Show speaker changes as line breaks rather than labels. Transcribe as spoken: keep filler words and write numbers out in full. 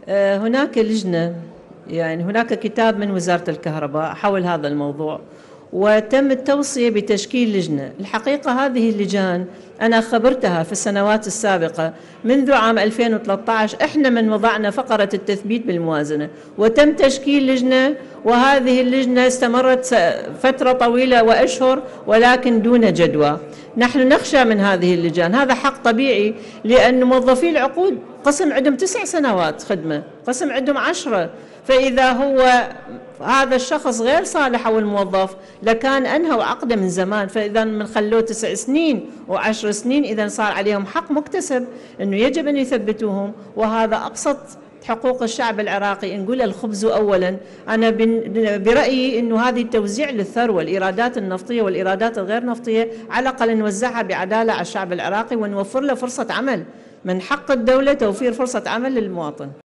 آه، هناك لجنة، يعني هناك كتاب من وزارة الكهرباء حول هذا الموضوع، وتم التوصية بتشكيل لجنة. الحقيقة هذه اللجان أنا خبرتها في السنوات السابقة منذ عام ألفين وثلاثة عشر، إحنا من وضعنا فقرة التثبيت بالموازنة وتم تشكيل لجنة، وهذه اللجنة استمرت فترة طويلة وأشهر ولكن دون جدوى. نحن نخشى من هذه اللجان، هذا حق طبيعي، لأن موظفي العقود قسم عندهم تسع سنوات خدمة، قسم عندهم عشرة، فإذا هو هذا الشخص غير صالح أو الموظف لكان أنهوا عقده من زمان، فإذا من خلوه تسع سنين وعشر سنين إذا صار عليهم حق مكتسب أنه يجب أن يثبتوهم، وهذا أبسط حقوق الشعب العراقي. نقول الخبز أولا. أنا برأيي أنه هذه التوزيع للثروة، الإيرادات النفطية والإيرادات الغير نفطية، على الأقل نوزعها بعدالة على الشعب العراقي ونوفر له فرصة عمل. من حق الدولة توفير فرصة عمل للمواطن.